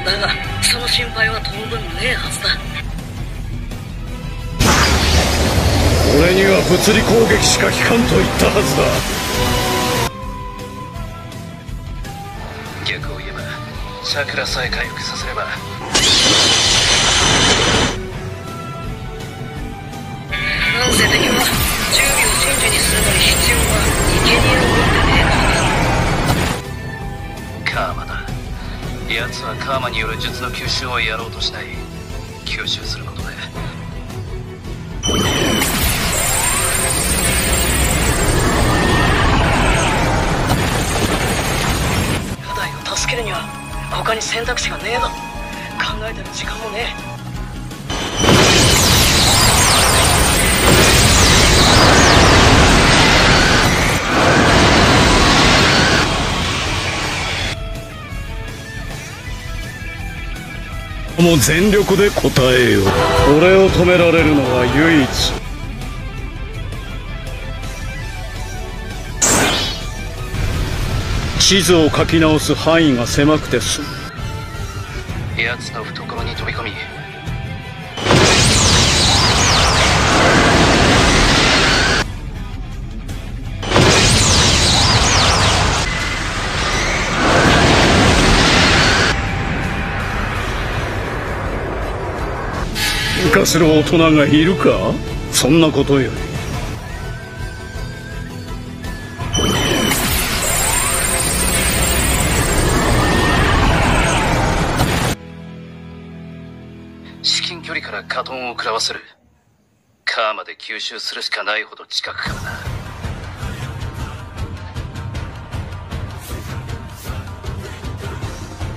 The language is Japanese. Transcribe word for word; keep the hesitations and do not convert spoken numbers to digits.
だがその心配は当分ねえはずだ。 俺には物理攻撃しか効かんと言ったはずだ。 逆を言えばチャクラさえ回復させれば。 なんせ敵は準備を瞬時にするのに必要な生贄を持ってねえからな。 カーマだ。奴はカーマによる術の吸収をやろうとしない。吸収することでヤダイを助けるには他に選択肢がねえだろ。考えてる時間もねえ。 もう全力で答えよう。俺を止められるのは唯一。地図を書き直す範囲が狭くて済む。 奴の懐に飛び込み喧嘩する大人がいるか。そんなことより至近距離からカトンを食らわせる。カーマで吸収するしかないほど近くからな。